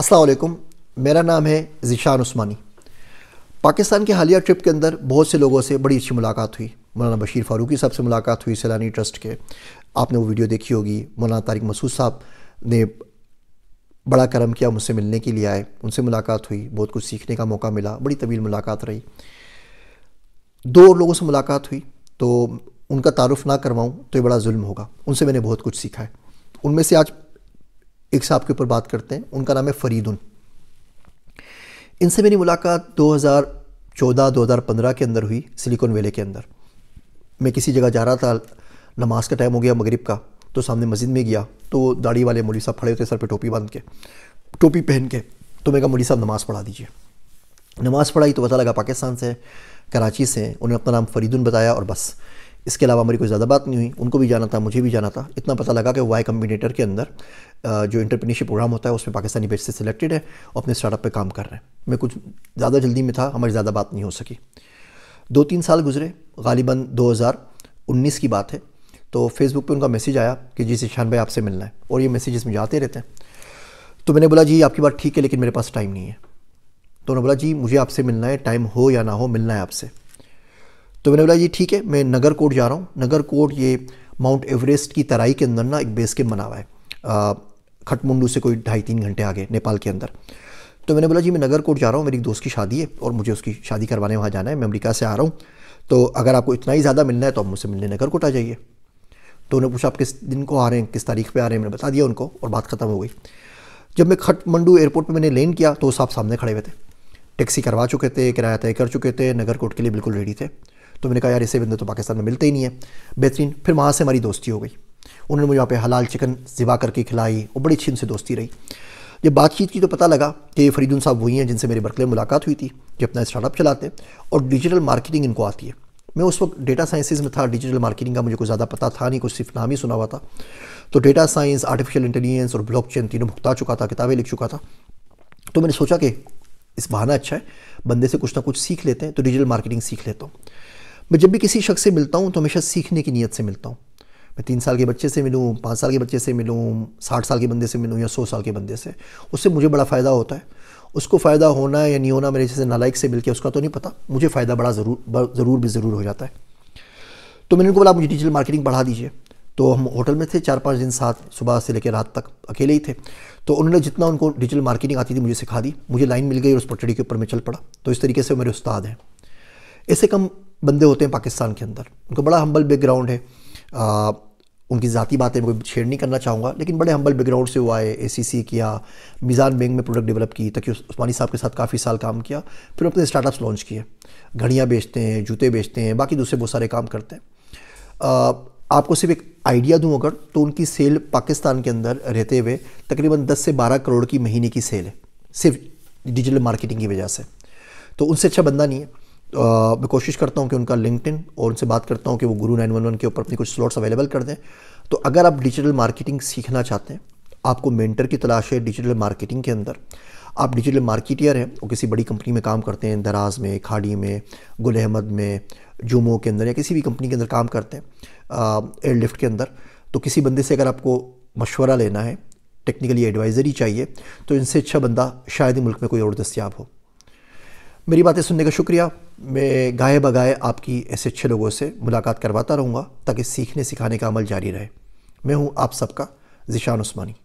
السلام علیکم، میرا نام ہے ذیشان عثمانی۔ پاکستان کے حالیہ ٹرپ کے اندر بہت سے لوگوں سے بڑی اچھی ملاقات ہوئی۔ مولانا بشیر فاروقی صاحب سے ملاقات ہوئی، سیلانی ٹرسٹ کے، آپ نے وہ ویڈیو دیکھی ہوگی۔ مولانا طارق مسعود صاحب نے بڑا کرم کیا، مجھ سے ملنے کے لیے آئے، ان سے ملاقات ہوئی، بہت کچھ سیکھنے کا موقع ملا، بڑی طویل ملاقات رہی۔ دو اور لوگوں سے ملاقات ہوئی تو ان کا تعارف نہ کرواؤں تو یہ بڑا ظلم ہوگا، ان سے میں نے بہت کچھ سیکھا ہے۔ ان میں سے آج ایک صاحب کے اوپر بات کرتے ہیں، ان کا نام ہے فریدون۔ ان سے میری ملاقات 2014-2015 کے اندر ہوئی، سلیکون ویلے کے اندر۔ میں کسی جگہ جا رہا تھا، نماز کا ٹائم ہو گیا مغرب کا، تو سامنے مسجد میں گیا تو داڑھی والے مولوی صاحب کھڑے ہوتے، سر پہ ٹوپی باندھ کے، ٹوپی پہن کے، تو میں کہا مولوی صاحب نماز پڑھا دیجیے۔ نماز پڑھائی تو پتہ لگا پاکستان سے، کراچی سے۔ انہوں نے اپنا نام فریدون بتایا اور بس، اس کے علاوہ ہماری کوئی زیادہ بات نہیں ہوئی۔ ان کو بھی جانا تھا، مجھے بھی جانا تھا۔ اتنا پتہ لگا کہ وائی کمبینیٹر کے اندر جو انٹرپرینیورشپ پروگرام ہوتا ہے اس میں پاکستانی بیچ سے سلیکٹڈ ہے اور اپنے اسٹارٹ اپ پہ کام کر رہے ہیں۔ میں کچھ زیادہ جلدی میں تھا، ہماری زیادہ بات نہیں ہو سکی۔ 2-3 سال گزرے، غالباً 2019 کی بات ہے، تو فیس بک پہ ان کا میسیج آیا کہ جی ذیشان بھائی آپ سے ملنا ہے، اور یہ میسیجز مجھے آتے رہتے ہیں۔ تو میں نے بولا جی آپ کی بات ٹھیک ہے لیکن میرے پاس ٹائم نہیں ہے۔ تو انہوں نے بولا جی مجھے آپ سے ملنا ہے، ٹائم ہو یا نہ ہو ملنا ہے آپ سے۔ تو میں نے بولا جی ٹھیک ہے، میں نگر کوٹ جا رہا ہوں۔ نگر کوٹ یہ ماؤنٹ ایوریسٹ کی ترائی کے اندر نا ایک بیس کیمپ بنا ہوا ہے، کھٹ منڈو سے کوئی 2.5-3 گھنٹے آگے نیپال کے اندر۔ تو میں نے بولا جی میں نگر کوٹ جا رہا ہوں، میری ایک دوست کی شادی ہے اور مجھے اس کی شادی کروانے وہاں جانا ہے، میں امریکہ سے آ رہا ہوں، تو اگر آپ کو اتنا ہی زیادہ ملنا ہے تو آپ مجھ سے ملنے نگر کوٹ آ جائیے۔ تو انہوں نے پوچھا آپ کس دن کو آ رہے ہیں، کس تاریخ پہ آ رہے ہیں، میں نے بتا دیا ان کو اور بات ختم ہو گئی۔ جب میں کھٹ منڈو ایئرپورٹ پہ میں نے لینڈ کیا تو وہ صاحب سامنے کھڑے ہوئے تھے، ٹیکسی کروا چکے تھے، کرایہ طے کر چکے تھے، نگر کوٹ کے لیے بالکل ریڈی تھے۔ تو میں نے کہا یار اسے بندے تو پاکستان میں ملتے ہی نہیں ہیں، بہترین۔ پھر وہاں سے ہماری دوستی ہو گئی، انہوں نے مجھے وہاں پہ حلال چکن ذبح کر کے کھلائی اور بڑی اچھی ان سے دوستی رہی۔ جب بات چیت کی تو پتہ لگا کہ یہ فریدون صاحب وہی ہیں جن سے میری برکلے میں ملاقات ہوئی تھی، جو اپنا اسٹارٹ اپ چلاتے ہیں اور ڈیجیٹل مارکیٹنگ ان کو آتی ہے۔ میں اس وقت ڈیٹا سائنسز میں تھا، ڈیجیٹل مارکیٹنگ کا مجھے کوئی زیادہ پتہ تھا نہیں، کچھ صرف نام ہی سنا ہوا تھا۔ تو ڈیٹا سائنس، آرٹیفیشیل انٹیلیجنس اور بلاک چین تینوں بھگتا چکا تھا، کتابیں لکھ چکا تھا۔ تو میں نے سوچا کہ اس بہانہ اچھا ہے، بندے سے کچھ نہ کچھ سیکھ لیتے ہیں، تو ڈیجیٹل مارکیٹنگ سیکھ لیتا ہوں۔ میں جب بھی کسی شخص سے ملتا ہوں تو ہمیشہ سیکھنے کی نیت سے ملتا ہوں۔ میں 3 سال کے بچے سے ملوں، 5 سال کے بچے سے ملوں، 60 سال کے بندے سے ملوں یا 100 سال کے بندے سے، اس سے مجھے بڑا فائدہ ہوتا ہے۔ اس کو فائدہ ہونا یا نہیں ہونا میرے جیسے نالائق سے مل کے اس کا تو نہیں پتہ، مجھے فائدہ بڑا ضرور ہو جاتا ہے۔ تو میں نے ان کو بولا مجھے ڈیجیٹل مارکیٹنگ پڑھا دیجیے۔ تو ہم ہوٹل میں تھے 4-5 دن ساتھ، صبح سے لے کے رات تک اکیلے ہی تھے۔ تو انہوں نے جتنا ان کو ڈیجیٹل مارکیٹنگ آتی تھی مجھے سکھا دی، مجھے لائن مل گئی اور اس پٹڑی کے اوپر میں چل پڑا۔ تو اس طریقے سے وہ میرے استاد ہیں۔ ایسے کم بندے ہوتے ہیں پاکستان کے اندر، ان کو بڑا ہمبل بیک گراؤنڈ ہے۔ ان کی ذاتی باتیں میں کوئی شیئر نہیں کرنا چاہوں گا، لیکن بڑے ہمبل بیک گراؤنڈ سے وہ آئے، ACC کیا، میزان بینک میں پروڈکٹ ڈیولپ کی، تقی عثمانی صاحب کے ساتھ کافی سال کام کیا، پھر اپنے اسٹارٹ اپس لانچ کیے، گھڑیاں بیچتے ہیں، جوتے بیچتے ہیں، باقی دوسرے بہت سارے کام کرتے ہیں۔ آپ کو صرف ایک آئیڈیا دوں اگر تو ان کی سیل پاکستان کے اندر رہتے ہوئے تقریباً 10 سے 12 کروڑ کی مہینے کی سیل ہے، صرف ڈیجیٹل مارکیٹنگ کی وجہ سے۔ تو ان سے اچھا بندہ نہیں ہے۔ میں کوشش کرتا ہوں کہ ان کا لنکڈ ان اور ان سے بات کرتا ہوں کہ وہ گرو 911 کے اوپر اپنی کچھ سلاٹس اویلیبل کر دیں۔ تو اگر آپ ڈیجیٹل مارکیٹنگ سیکھنا چاہتے ہیں، آپ کو مینٹر کی تلاش ہے ڈیجیٹل مارکیٹنگ کے اندر، آپ ڈیجیٹل مارکیٹر ہیں، وہ کسی بڑی کمپنی میں کام کرتے ہیں، دراز میں، کھاڑی میں، گل احمد میں، جومو کے اندر یا کسی بھی کمپنی کے اندر کام کرتے ہیں، ایئر لفٹ کے اندر، تو کسی بندے سے اگر آپ کو مشورہ لینا ہے، ٹیکنیکلی ایڈوائزری چاہیے، تو ان سے اچھا بندہ شاید ہی ملک میں کوئی اور دستیاب ہو۔ میری باتیں سننے کا شکریہ۔ میں گاہے بگاہے آپ کی ایسے اچھے لوگوں سے ملاقات کرواتا رہوں گا تاکہ سیکھنے سکھانے کا عمل جاری رہے۔ میں ہوں آپ سب کا ذیشان عثمانی۔